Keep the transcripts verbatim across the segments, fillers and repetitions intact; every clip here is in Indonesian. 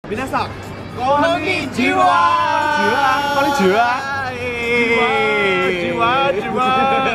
Minasan, konnichiwa. Konnichiwa. Jiwa, jiwa,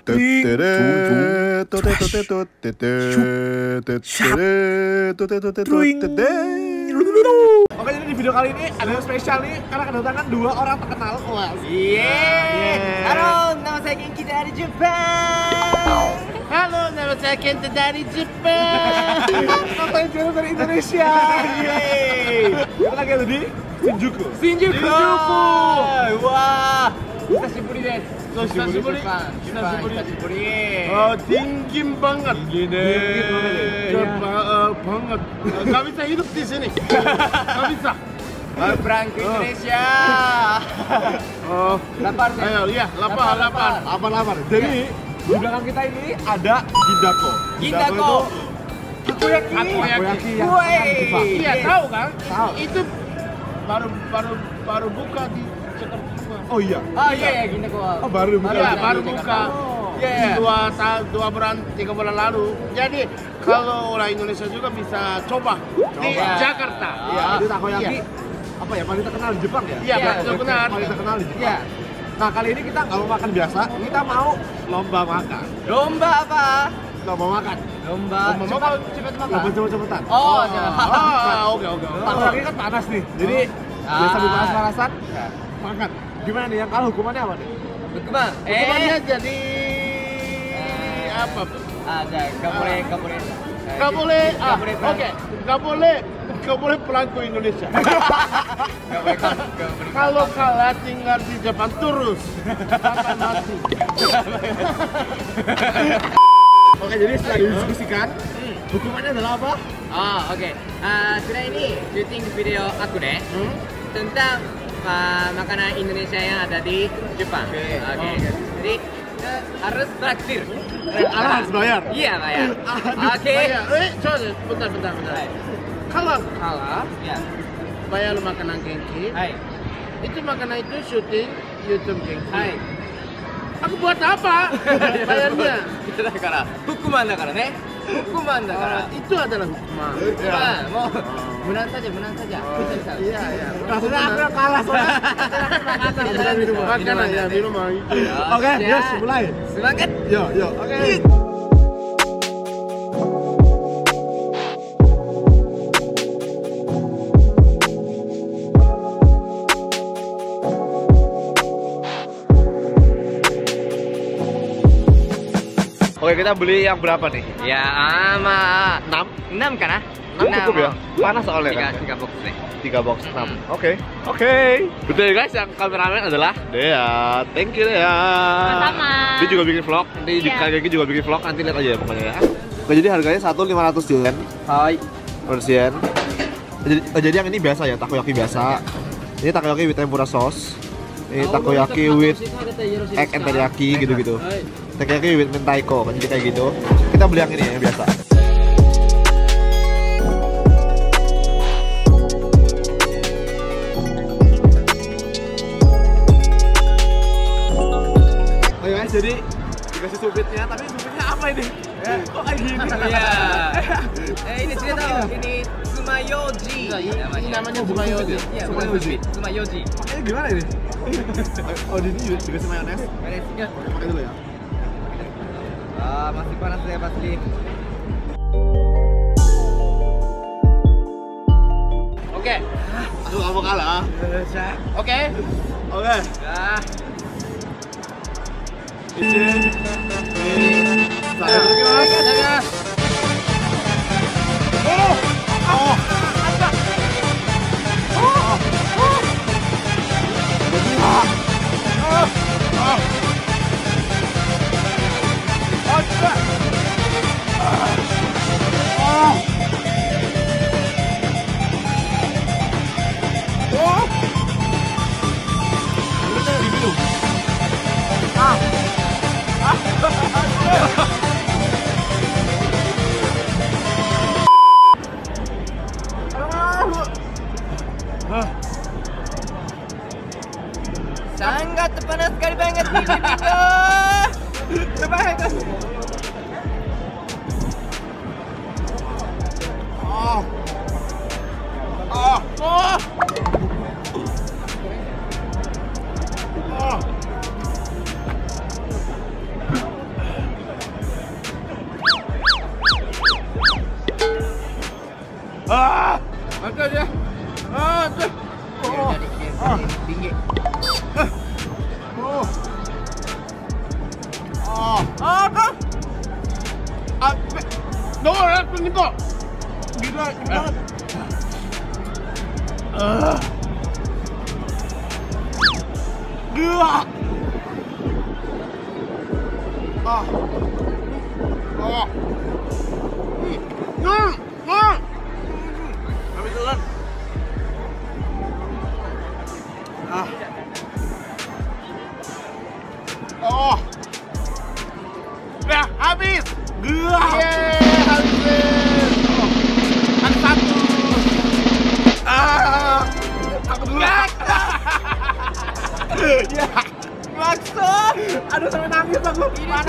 Oke, jadi di video kali ini ada yang spesial nih karena kedatangan dua orang terkenal. Wah, Yeay. Halo, nama saya Genki dari Jepang. Halo, nama saya Kenta dari Jepang. Katanya channel dari Indonesia. Yeay. Kita lagi ada di Shinjuku. Shinjuku. Shinjuku. Wah. Hisashiburi desu. Hisashiburi. Jepang. Jepang. Hisashiburi. Oh, dingin banget. Dingin banget ya? Jepang uh, banget. Gak bisa hidup di sini. Gak bisa. Berperang ke Indonesia. Oh, Lapar deh. Ayo, iya, lapar, lapar. lapar-lapar. Jadi di belakang kita ini ada Gindako. Gindako. Takoyaki. Takoyaki yang Woi. khas Jepang. Iya, tahu kan? Tahu. Itu baru baru baru buka di Jakarta. Oh iya. Oh iya ya Gindako. Oh baru buka. Iya, buka baru di buka. Jakarta. Iya, dua tahun, dua bulan, tiga bulan lalu. Jadi kalau orang Indonesia juga bisa coba, di Coba. Jakarta. Iya, itu takoyaki. Iya. Apa ya, paling terkenal di Jepang ya? Iya, Iya, betul benar. Paling terkenal di Jepang. Iya. Nah, kali ini kita nggak mau makan biasa, kita mau lomba makan. Lomba apa? Lomba makan. Lomba Lomba cepat makan. cepat Lomba makan. cepet-cepetan. Oh, jangan. Ah, oke oke. oke. Takoyaki kan panas nih. Jadi Ah. biasa dipanas-panasan, Ya. makan. Gimana nih yang kalah hukumannya apa nih? Hukuman. Hukumannya Eh. jadi apa? Ada, nggak boleh, nggak boleh. Gak boleh. Nggak Ah, boleh. oke. Gak boleh. Gak boleh pulang ke Indonesia. Nggak boleh. Nggak boleh. Kalau kalah tinggal di Jepang terus. Sampai mati. Oke, jadi setelah didiskusikan, hukumannya adalah apa? Oh, oke. Ah, sudah ini syuting video aku deh Hmm? tentang ah, makanan Indonesia yang ada di Jepang. Oke. Oke. Oke. Jadi eh, harus traktir. Eh, Alah, harus bayar. Iya, bayar. Aduh, Oke. Bayar. Eh, coba bentar bentar bentar. Hai. Kalau kalah Ya. bayar makanan Genki. Hai. Itu makanan itu syuting YouTube Genki. Hai. Aku buat apa? Bayarnya. Itu だからhukuman だからね。hukuman だか Ah, ら。 itu adalah hukuman. Hukuman. Mau menang saja, menang saja. Bisa bisa. Iya iya. Nah, sudah aku yang kalah soalnya. Makanan. Kita minuman. Makanan ya minuman itu. Oke, yuk mulai. Semangat. Yuk, yuk. Oke. Oke, kita beli yang berapa nih? Ya, ama enam? enam kan? enam cukup ya? Panas soalnya Tiga, kan? tiga box deh. tiga box enam. Hmm. Oke. Oke. Betul ya guys, yang kameramen adalah Dea. Thank you Dea. Sama-sama. Dia juga bikin vlog. Nanti Iya. kali lagi juga bikin vlog. Nanti lihat aja ya pokoknya ya. Oke, jadi harganya satu lima ratus yen Hai. per yen. Jadi, jadi yang ini biasa ya, takoyaki biasa. Ini takoyaki with tempura sauce. Ini takoyaki with egg and teriyaki gitu-gitu. Takoyaki with mentaiko, jadi kayak gitu. Kita beli yang ini ya, yang biasa. Oke guys, jadi dikasih supitnya, tapi supitnya apa ini? Kok kayak gini? Iya. Eh ini saya tahu, ini Tsumayoji namanya. Ini namanya Tsumayoji. Iya, bukan Tsumayoji. Tsumayoji. Tsumayoji. Pakainya gimana ini? Oh, ini juga dikasih mayones. Beres ya. Pakai dulu ya. Ah, masih panas ya pasti. Oke. Aduh, kamu kalah. Oke. Oke. Ya. Izin. Saya lagi mas. Jaga. Oh, oh, ada. Oh, oh. Berdua. Oh, oh. Ada. Oh. Oh. Udah diminum. Ah. Ah. Sangat panas sekali banget ini Biko. Coba itu. Oh. Oh. Oh. Ah, tuh. Biar jadi biar jadi tinggi. Oh. Oh. Ah, kan. Ah, doa aku nih kok. Gila banget. Ah. Gila. Ah. Oh. Hmm. Hmm. Habis duluan. Ah. Oh. Ya, habis. Gila. Yeay, habis. Oh. Ada satu. Ah. Aku dulu. Ya. Maksa. Aduh, sampai nangis aku. Mana?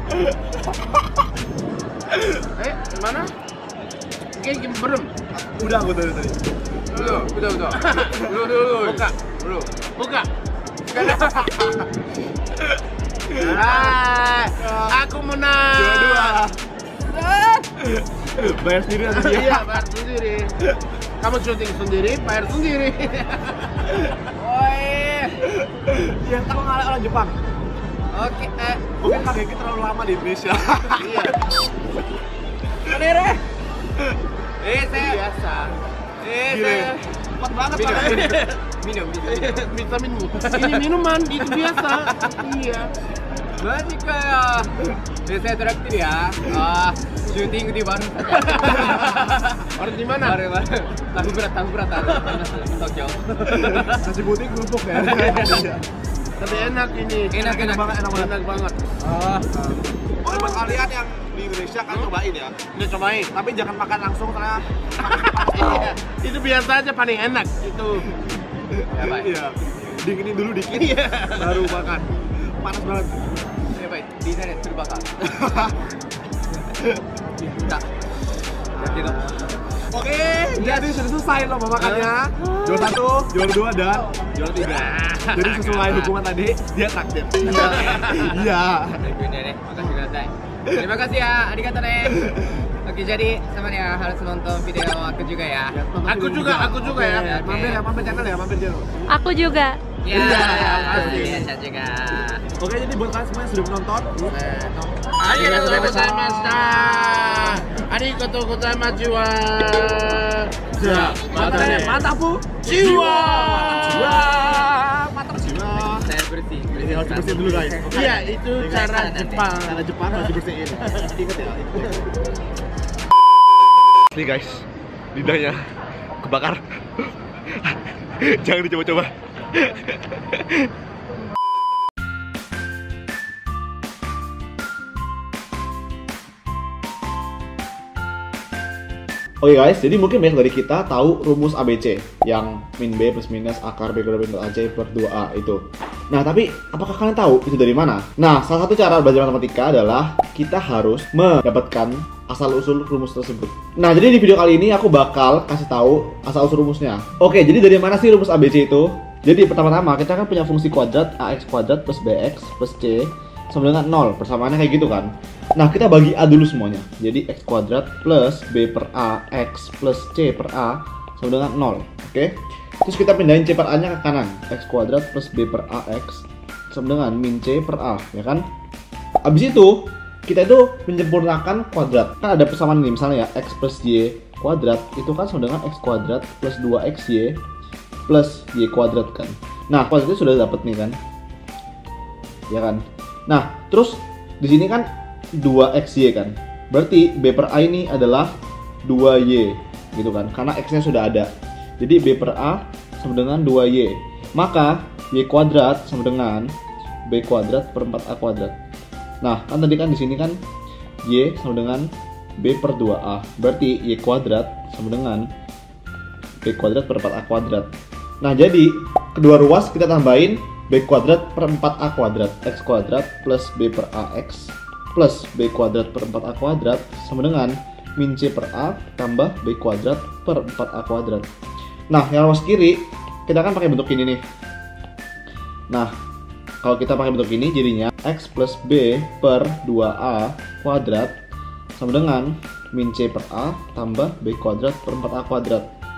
Eh, mana? Oke, belum. Udah aku tadi tadi. Udah, udah, udah. Dulu, dulu. Buka. Dulu. Buka. Ah, aku menang. Dua-dua. Bayar sendiri nanti dia. Iya, bayar sendiri. Kamu syuting sendiri, bayar sendiri. Oi. Yang tahu ngalah orang Jepang. Oke, eh. Mungkin kakek terlalu lama di Indonesia. Iya. Kadere. Eh, saya Biasa. Eh, Gile. saya Cepat banget minum, Pak. minum, minum, minum. Vitaminmu. Ini minuman, itu biasa. Iya. Masih kayak. Eh, saya traktir ya. Ah, syuting di Bandung saja. Orang di mana? Baru, baru. Tahu berat, tahu berat. Tokyo. Nasi putih kerupuk ya. Tapi enak ini. Enak, enak. banget, enak banget. Enak banget. Ah, Oh, buat kalian yang di Indonesia kan cobain ya. Udah cobain. Tapi jangan makan langsung karena Iya. Itu biasa aja paling enak. Itu. ya baik. iya. Dinginin dulu dikit Iya. baru makan. Panas banget. Ya baik. Di sana terbakar. Tak. Gitu. Oke, jadi sudah selesai loh makannya. Juara satu, juara dua dan juara tiga. Jadi sesuai hukuman tadi, dia takdir. Iya. Berikutnya deh, makasih kudasai. Terima kasih ya, arigato nih. Oke, jadi sama nih ya, harus nonton video aku juga ya. Aku juga, aku juga ya. Oke. Mampir ya, mampir channel ya, mampir channel. Aku juga. Ya, Iya, pasti. ya, saya juga. Oke, jadi buat kalian semua yang sudah menonton, Arigatou gozaimashita. Arigatou gozaimasu wa. Ya, mantap nih, mantap bu. Jiwa. Jiwa, mantap jiwa. Saya bersih, Ini harus dibersihin dulu guys. Iya, itu cara Jepang. Cara Jepang harus dibersihin. Ingat ya. Nih guys, lidahnya kebakar. Jangan dicoba-coba. Oke guys, jadi mungkin banyak dari kita tahu rumus A B C yang min B plus minus akar B kurang min A C per dua A itu. Nah, tapi apakah kalian tahu itu dari mana? Nah, salah satu cara belajar matematika adalah kita harus mendapatkan asal-usul rumus tersebut. Nah, jadi di video kali ini aku bakal kasih tahu asal-usul rumusnya. Oke, jadi dari mana sih rumus A B C itu? Jadi pertama-tama kita kan punya fungsi kuadrat ax kuadrat plus bx plus c sama dengan nol. Persamaannya kayak gitu kan. Nah, kita bagi A dulu semuanya. Jadi x kuadrat plus b per a x plus c per a sama dengan nol. Oke. Terus kita pindahin c per a-nya ke kanan. X kuadrat plus b per a x sama dengan min c per a, ya kan? Abis itu kita itu menyempurnakan kuadrat. Kan ada persamaan ini, misalnya ya x plus y kuadrat itu kan sama dengan x kuadrat plus dua x y plus y kuadrat kan. Nah, kuadratnya sudah dapat nih kan. Ya kan? Nah, terus di sini kan dua x y kan. Berarti b per a ini adalah dua y gitu kan. Karena x-nya sudah ada. Jadi b per a sama dengan dua y. Maka y kuadrat sama dengan b kuadrat per empat a kuadrat. Nah, kan tadi kan di sini kan y sama dengan b per dua a. Berarti y kuadrat sama dengan b kuadrat per empat a kuadrat. Nah, jadi kedua ruas kita tambahin b kuadrat per empat a kuadrat. X kuadrat plus b per ax plus b kuadrat per empat a kuadrat sama dengan min c per a tambah b kuadrat per empat a kuadrat. Nah, yang ruas kiri kita kan pakai bentuk ini nih. Nah, kalau kita pakai bentuk ini jadinya x plus b per dua a kuadrat sama dengan min c per a tambah b kuadrat per empat a kuadrat.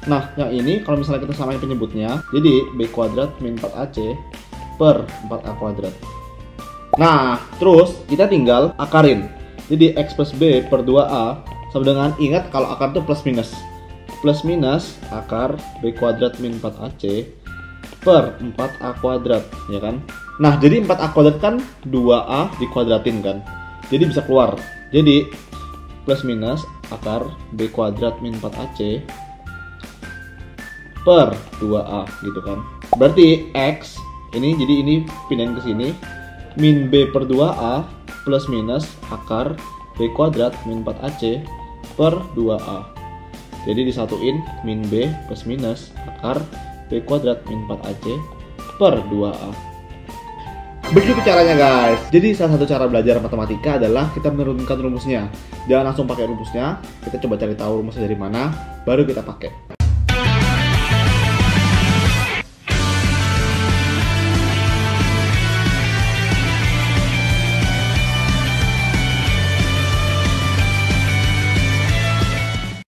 Nah, yang ini kalau misalnya kita samain penyebutnya, jadi B kuadrat min empat A C per empat A kuadrat. Nah, terus kita tinggal akarin. Jadi X plus B per dua A sama dengan, ingat kalau akar itu plus minus. Plus minus akar B kuadrat min empat A C per empat A kuadrat, ya kan? Nah, jadi empat A kuadrat kan dua A dikuadratin kan. Jadi bisa keluar. Jadi plus minus akar B kuadrat min empat A C per dua A gitu kan. Berarti X ini, jadi ini pindahin ke sini, min B per dua A plus minus akar B kuadrat min empat A C per dua A. Jadi disatuin min B plus minus akar B kuadrat min empat A C per dua A. Begitu caranya guys. Jadi salah satu cara belajar matematika adalah kita menurunkan rumusnya. Jangan langsung pakai rumusnya, kita coba cari tahu rumusnya dari mana, baru kita pakai.